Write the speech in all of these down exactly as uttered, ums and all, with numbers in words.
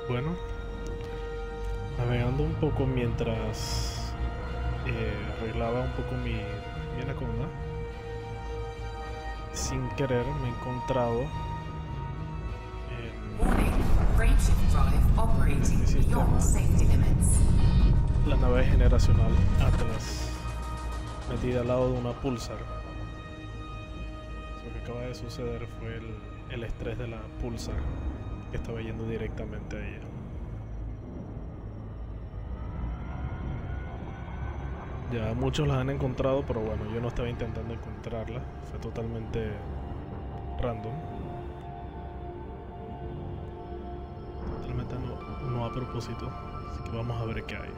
Bueno, navegando un poco mientras eh, arreglaba un poco mi, mi anaconda, sin querer me he encontrado en este sistema la nave generacional Atlas, metida al lado de una Pulsar. Lo que acaba de suceder fue el, el estrés de la Pulsar, que estaba yendo directamente a ella. Ya muchos la han encontrado, pero bueno, yo no estaba intentando encontrarla, fue totalmente random. Totalmente no, no a propósito, así que vamos a ver qué hay.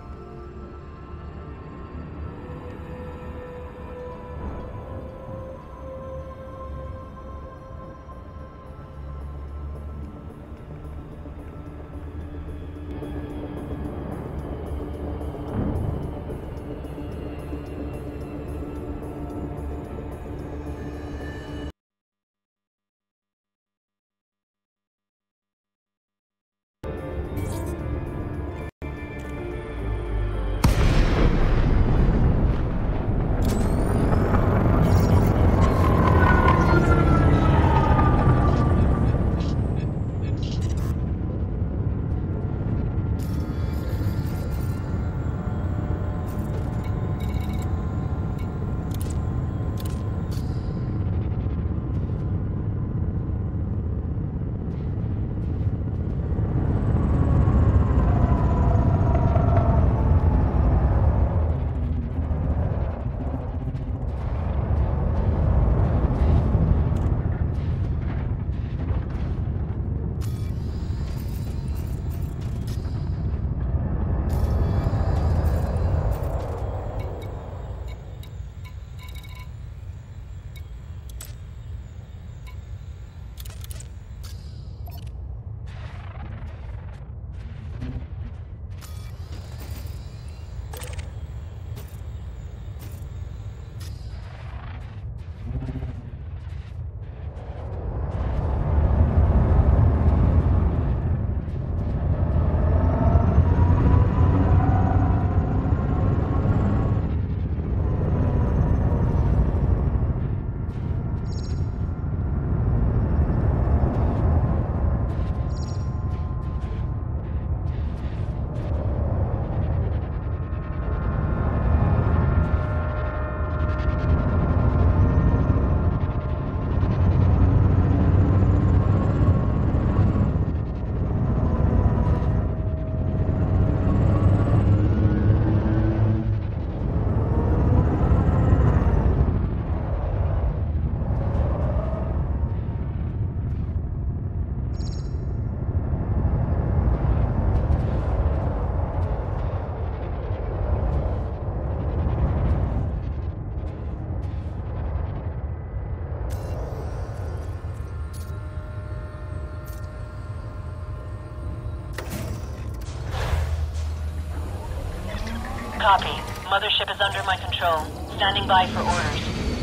Copy. Mothership is under my control. Standing by for orders.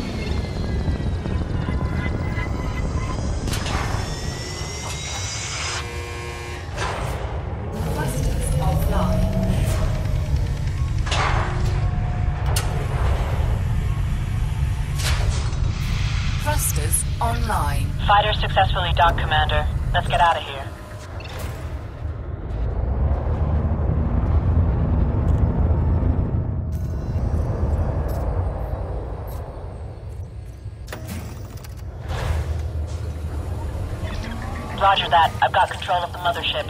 Thrusters offline. Thrusters online. Fighter successfully docked, Commander. Let's get out of here. Roger that. I've got control of the mothership.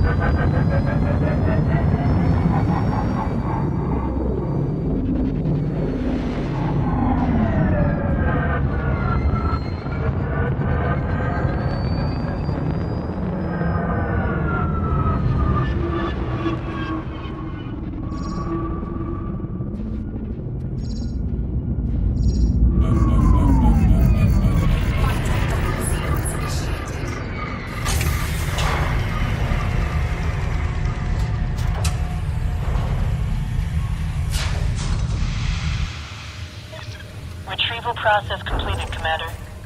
Retrieval process completed, Commander.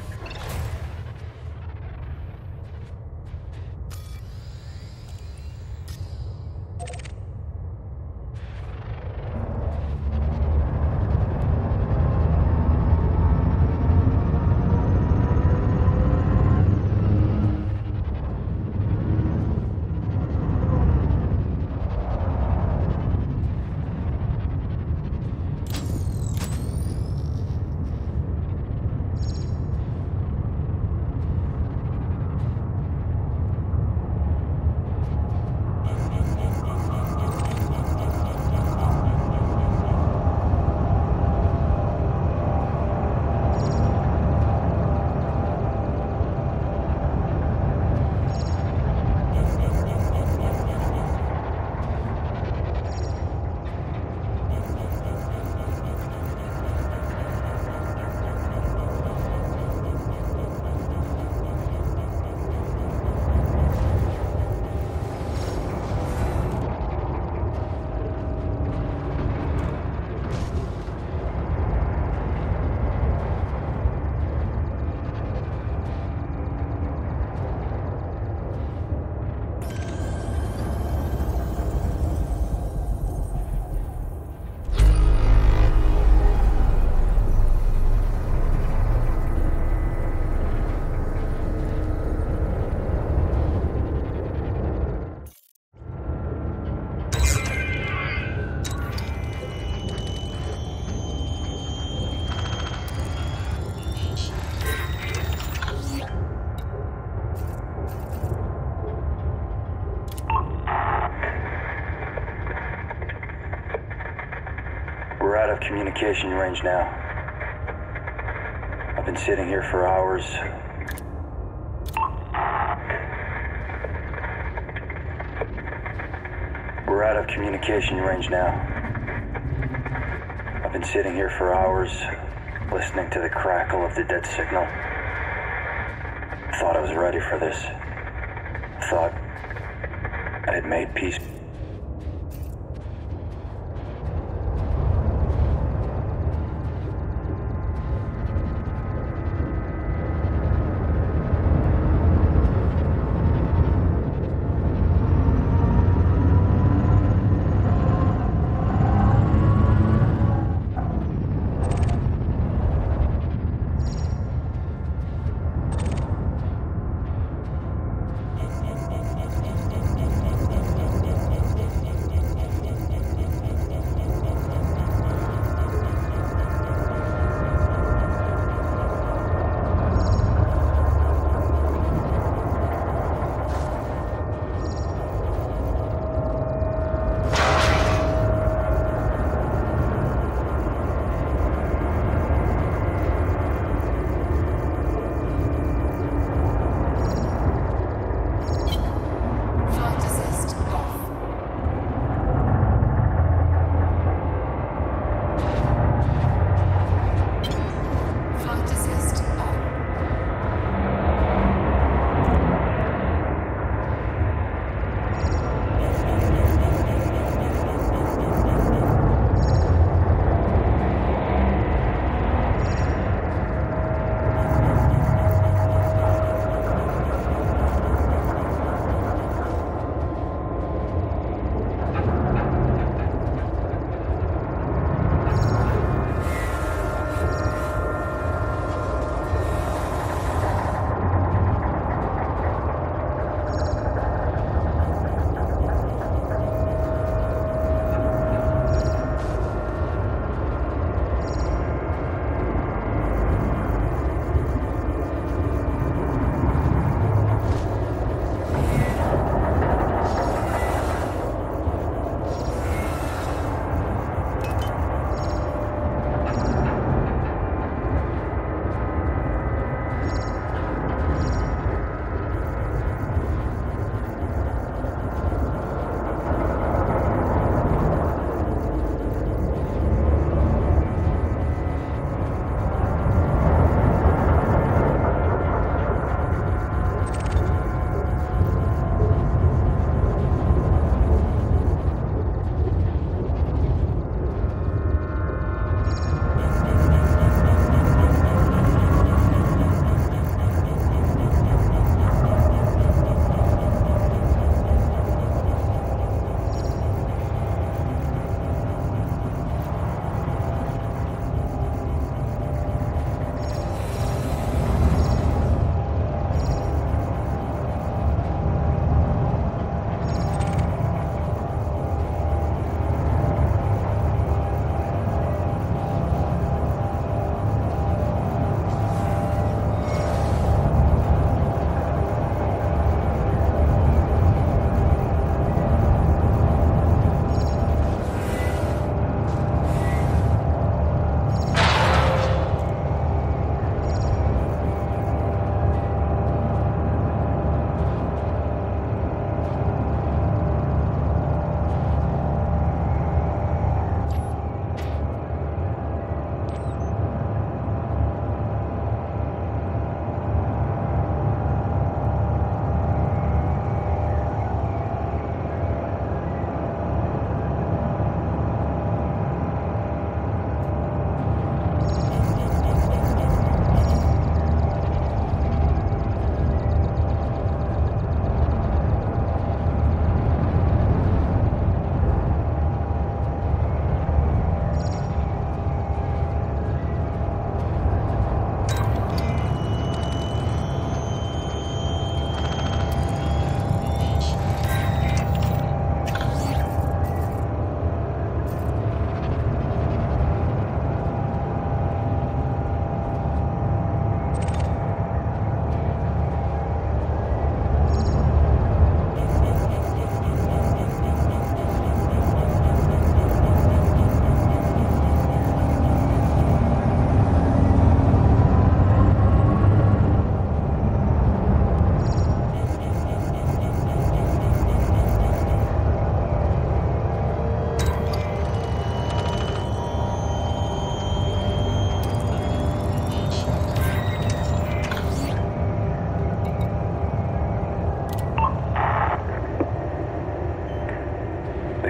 We're out of communication range now. I've been sitting here for hours. We're out of communication range now. I've been sitting here for hours, listening to the crackle of the dead signal. Thought I was ready for this. Thought I had made peace.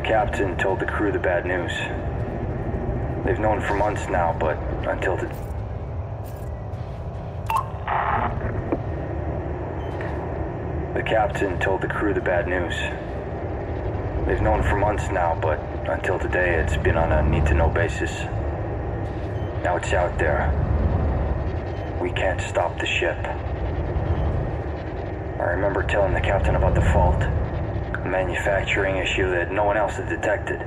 captain told the crew the bad news. They've known for months now, but until the... The captain told the crew the bad news. They've known for months now, but until today it's been on a need-to-know basis. Now it's out there. We can't stop the ship. I remember telling the captain about the fault, a manufacturing issue that no one else had detected.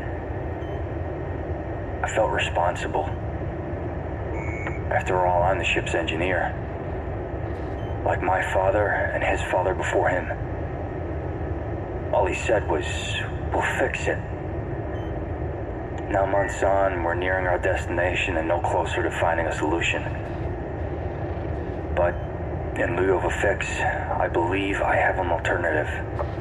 I felt responsible. After all, I'm the ship's engineer. Like my father and his father before him. All he said was, we'll fix it. Now months on, we're nearing our destination and no closer to finding a solution. But in lieu of a fix, I believe I have an alternative.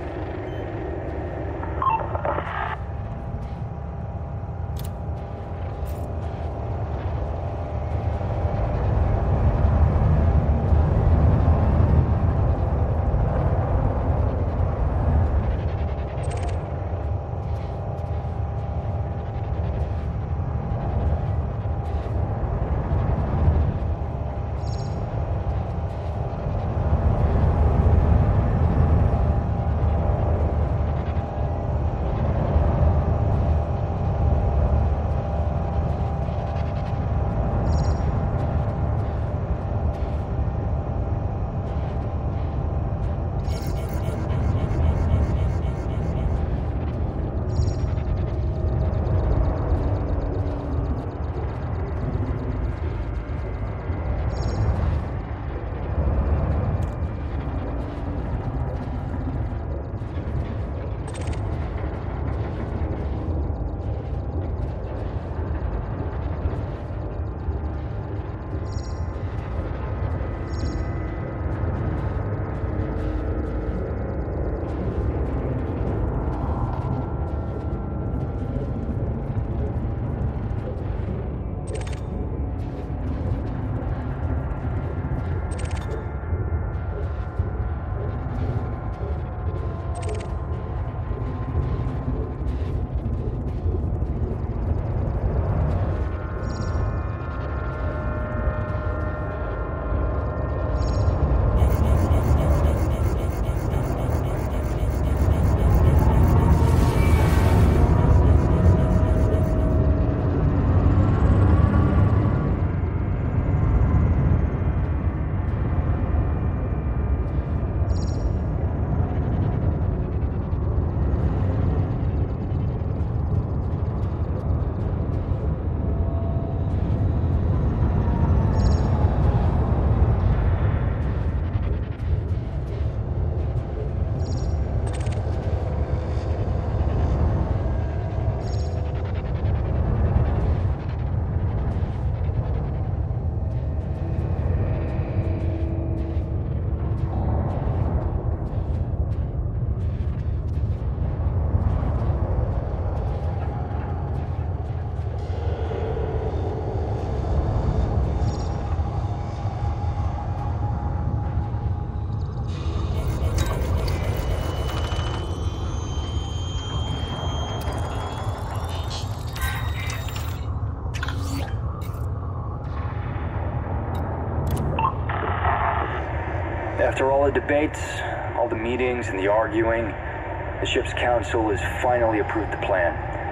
After all the debates, all the meetings and the arguing, the ship's council has finally approved the plan.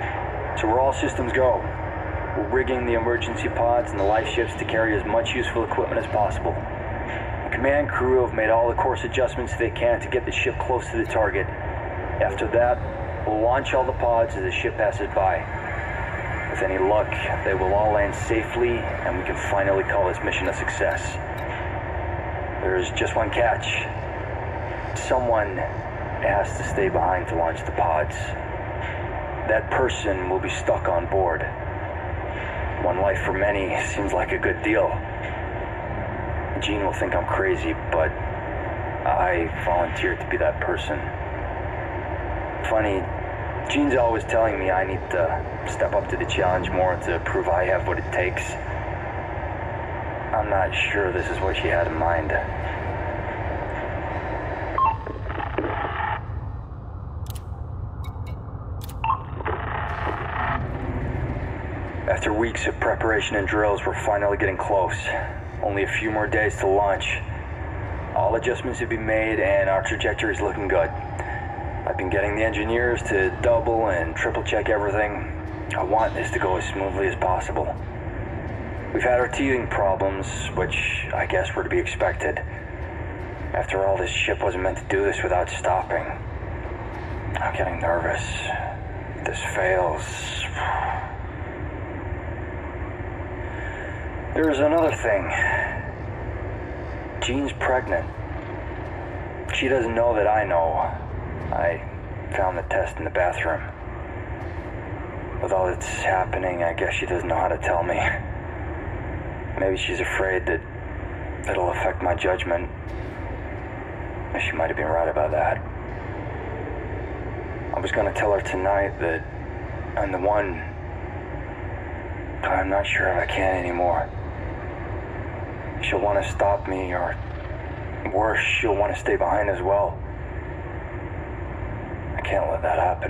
So we're all systems go. We're rigging the emergency pods and the life ships to carry as much useful equipment as possible. The command crew have made all the course adjustments they can to get the ship close to the target. After that, we'll launch all the pods as the ship passes by. With any luck, they will all land safely, and we can finally call this mission a success. There's just one catch. Someone has to stay behind to launch the pods. That person will be stuck on board. One life for many seems like a good deal. Gene will think I'm crazy, but I volunteered to be that person. Funny, Gene's always telling me I need to step up to the challenge more to prove I have what it takes. I'm not sure this is what she had in mind. After weeks of preparation and drills, we're finally getting close. Only a few more days to launch. All adjustments have been made and our trajectory is looking good. I've been getting the engineers to double and triple check everything. I want this to go as smoothly as possible. We've had our teething problems, which I guess were to be expected. After all, this ship wasn't meant to do this without stopping. I'm getting nervous. If this fails... There's another thing. Jean's pregnant. She doesn't know that I know. I found the test in the bathroom. With all that's happening, I guess she doesn't know how to tell me. Maybe she's afraid that it'll affect my judgment. She might have been right about that. I was gonna tell her tonight that I'm the one, but I'm not sure if I can anymore. She'll want to stop me, or worse, she'll want to stay behind as well. I can't let that happen.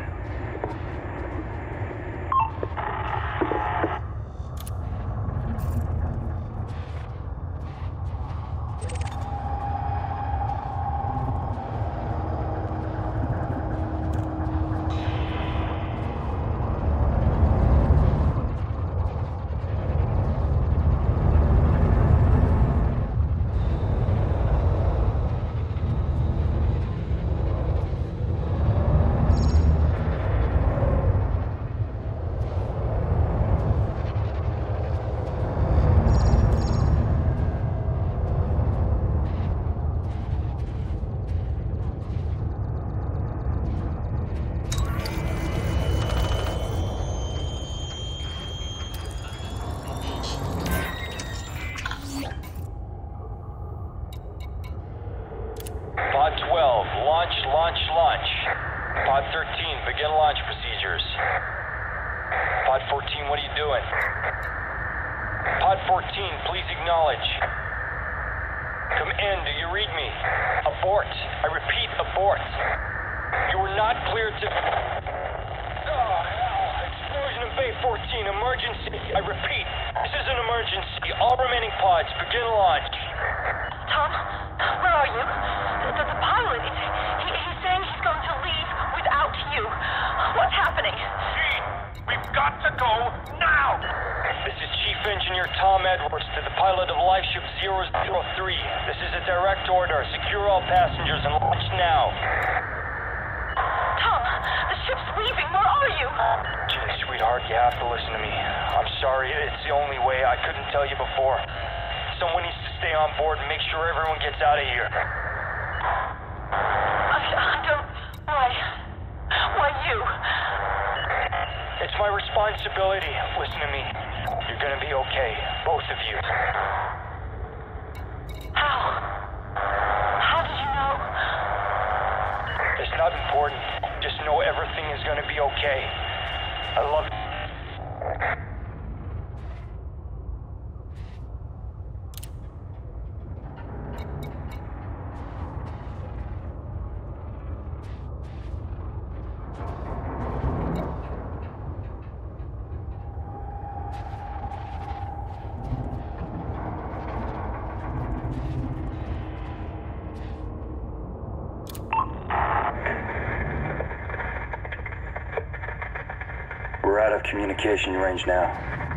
We're out of communication range now.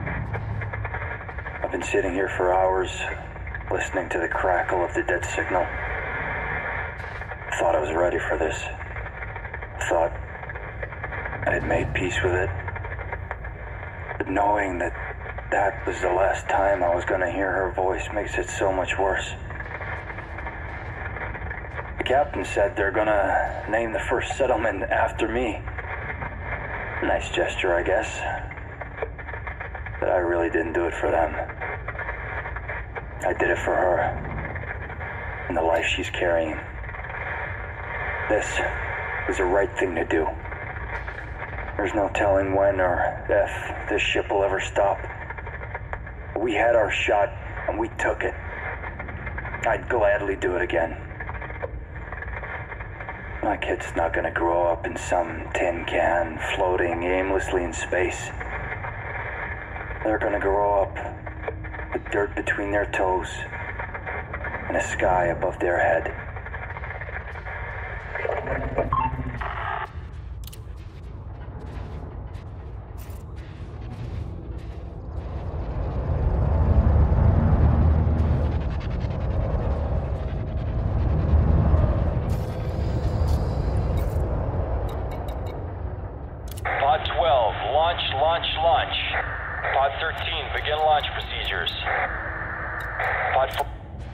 I've been sitting here for hours, listening to the crackle of the dead signal. Thought I was ready for this. Thought I had made peace with it. But knowing that that was the last time I was gonna hear her voice makes it so much worse. The captain said they're gonna name the first settlement after me. Nice gesture, I guess. But I really didn't do it for them. I did it for her. And the life she's carrying. This was the right thing to do. There's no telling when or if this ship will ever stop. We had our shot, and we took it. I'd gladly do it again. My kid's not gonna grow up in some tin can floating aimlessly in space. They're gonna grow up with dirt between their toes and a sky above their head. Pod twelve, launch, launch, launch. Pod thirteen, begin launch procedures. Pod four.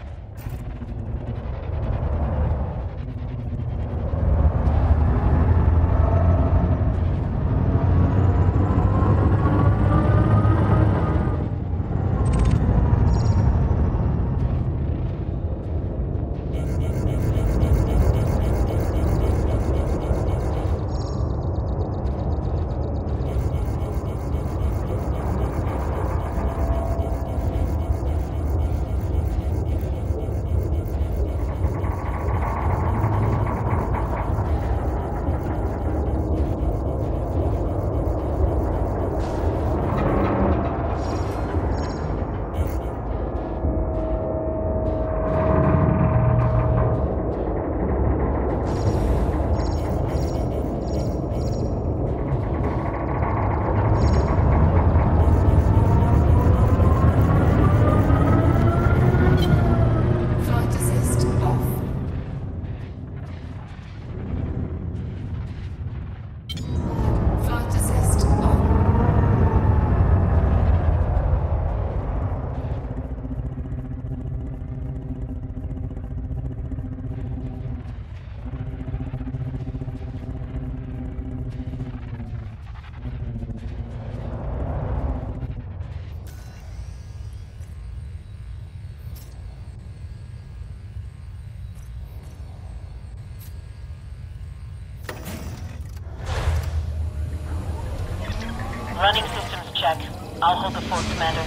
Running systems check. I'll hold the fort, Commander.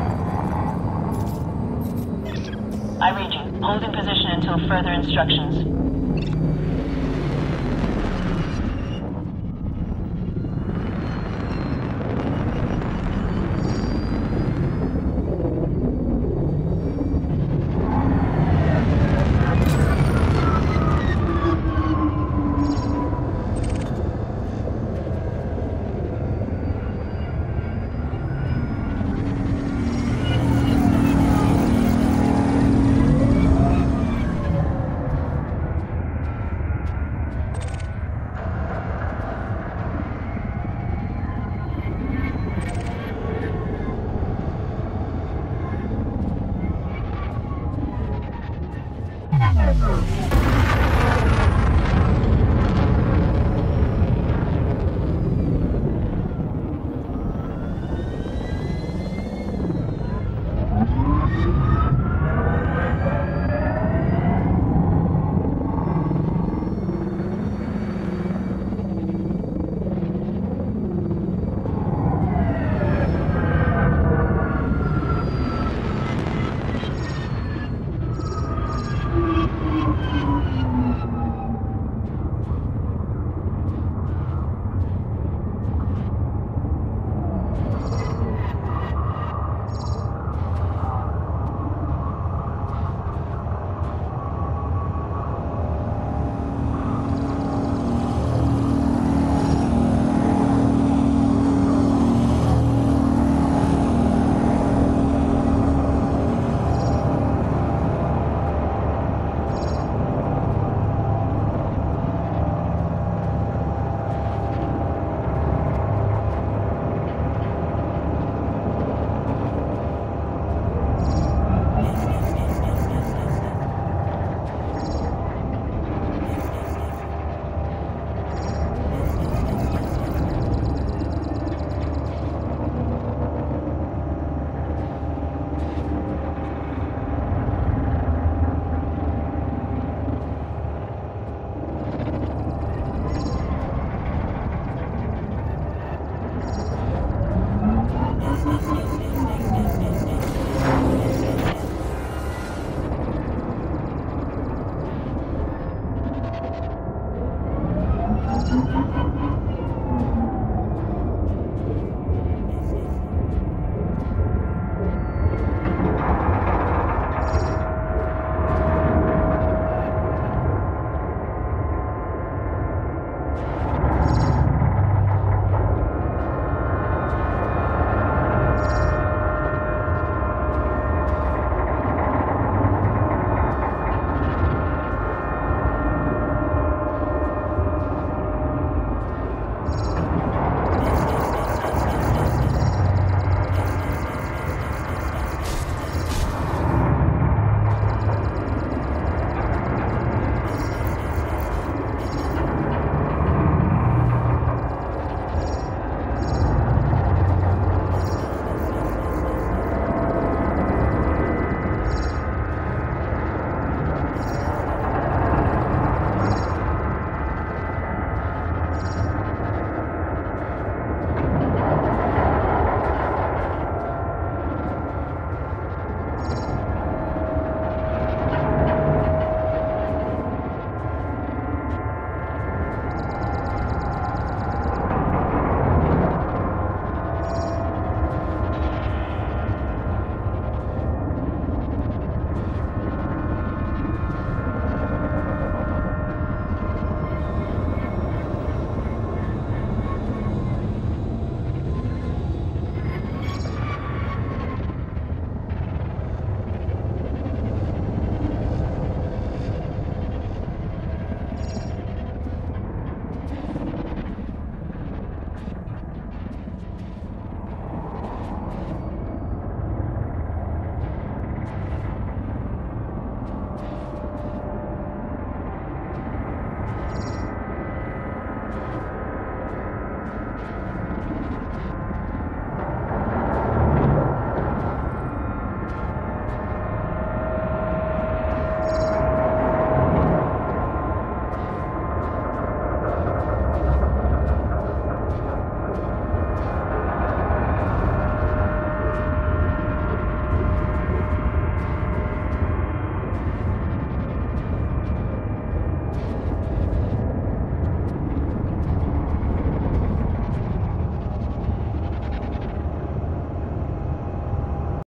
I read you. Hold in position until further instructions.